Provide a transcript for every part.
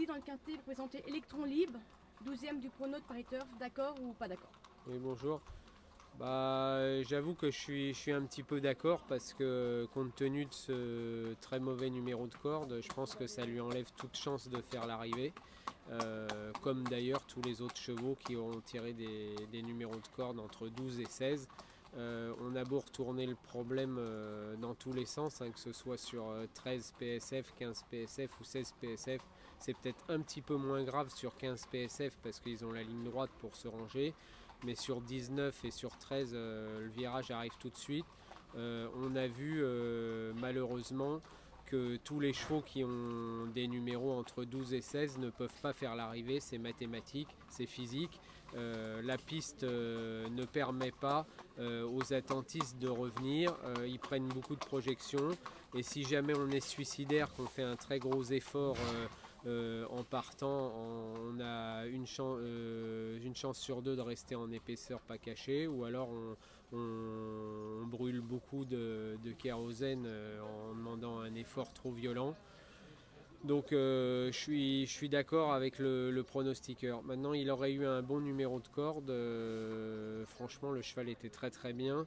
ici dans le quintet pour présenter Electron Libre, 12e du prono de Paris Turf, d'accord ou pas d'accord? Oui, bonjour. J'avoue que je suis un petit peu d'accord parce que compte tenu de ce très mauvais numéro de corde, je pense que ça lui enlève toute chance de faire l'arrivée. Comme d'ailleurs tous les autres chevaux qui auront tiré des numéros de corde entre 12 et 16. On a beau retourner le problème dans tous les sens, hein, que ce soit sur 13 PSF, 15 PSF ou 16 PSF. C'est peut-être un petit peu moins grave sur 15 PSF parce qu'ils ont la ligne droite pour se ranger. Mais sur 19 et sur 13, le virage arrive tout de suite. On a vu malheureusement que tous les chevaux qui ont des numéros entre 12 et 16 ne peuvent pas faire l'arrivée, c'est mathématique, c'est physique. La piste ne permet pas aux attentistes de revenir, ils prennent beaucoup de projections et si jamais on est suicidaire, qu'on fait un très gros effort en partant, on a une chance sur deux de rester en épaisseur pas cachée, ou alors on brûle beaucoup de kérosène en demandant un effort trop violent. Donc je suis d'accord avec le pronostiqueur. Maintenant, il aurait eu un bon numéro de corde. Franchement, le cheval était très très bien.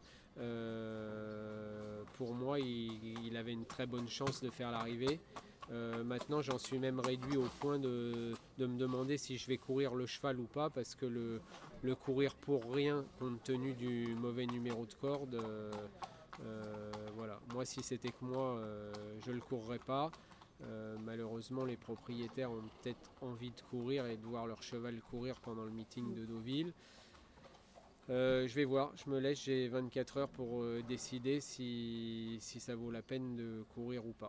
Pour moi, il avait une très bonne chance de faire l'arrivée. Maintenant, j'en suis même réduit au point de me demander si je vais courir le cheval ou pas, parce que le courir pour rien, compte tenu du mauvais numéro de corde, voilà. Moi, si c'était que moi, je ne le courrais pas. Malheureusement, les propriétaires ont peut-être envie de courir et de voir leur cheval courir pendant le meeting de Deauville. Je vais voir, je me laisse, j'ai 24 heures pour décider si ça vaut la peine de courir ou pas.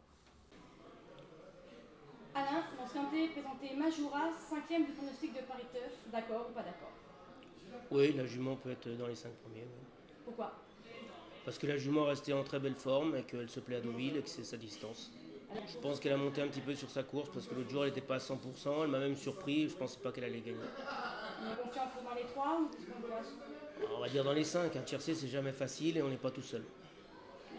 Alain, dans ce quintet, présenter Majura, 5e du pronostic de Paris Turf, d'accord ou pas d'accord? Oui, la jument peut être dans les 5 premiers. Oui. Pourquoi? Parce que la jument est restée en très belle forme et qu'elle se plaît à Deauville et que c'est sa distance. Je pense qu'elle a monté un petit peu sur sa course parce que l'autre jour elle n'était pas à 100%, elle m'a même surpris, je ne pensais pas qu'elle allait gagner. On est confiant pour dans les 3 ou qu'est-ce qu'on place? Alors, on va dire dans les 5, un tiercé c'est jamais facile et on n'est pas tout seul.